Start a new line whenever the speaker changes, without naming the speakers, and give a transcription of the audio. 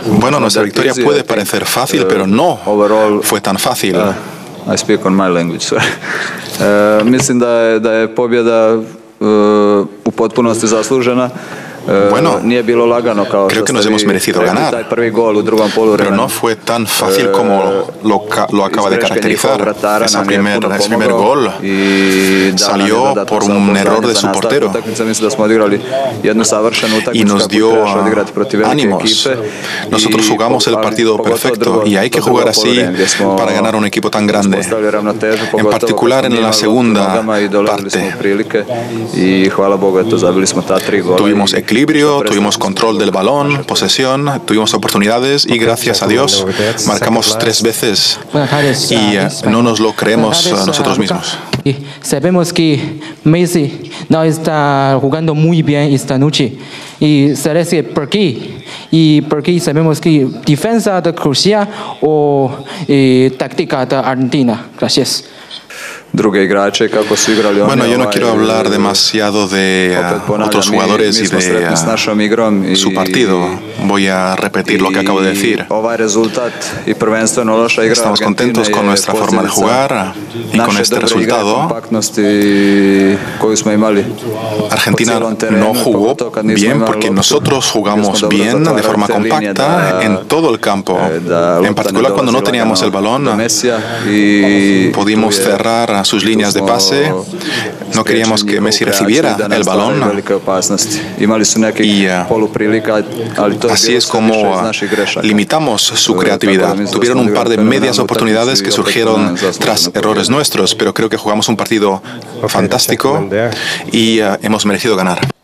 Bueno, nuestra victoria puede parecer fácil, pero no fue tan fácil.
I speak on my language, sorry. Mislim da je pobjeda u potpunosti zaslužena.
Bueno, creo que nos hemos merecido ganar, pero no fue tan fácil como lo acaba de caracterizar. Ese primer gol salió por un error de su portero y nos dio ánimos. Nosotros jugamos el partido perfecto y hay que jugar así para ganar un equipo tan grande, en particular en la segunda parte. Tuvimos equilibrio, tuvimos control del balón, posesión, tuvimos oportunidades y gracias a Dios marcamos 3 veces y no nos lo creemos nosotros mismos.
Sabemos que Messi no está jugando muy bien esta noche y ¿sabes por qué? Y porque sabemos que defensa de Croacia o táctica de Argentina. Gracias.
Bueno, yo no quiero hablar demasiado de otros jugadores y de su partido. Voy a repetir lo que acabo de decir. Estamos contentos con nuestra forma de jugar y con este resultado. Argentina no jugó bien porque nosotros jugamos bien de forma compacta en todo el campo. En particular cuando no teníamos el balón, pudimos cerrar sus líneas de pase, no queríamos que Messi recibiera el balón y así es como limitamos su creatividad. Tuvieron un par de medias oportunidades que surgieron tras errores nuestros, pero creo que jugamos un partido fantástico y hemos merecido ganar.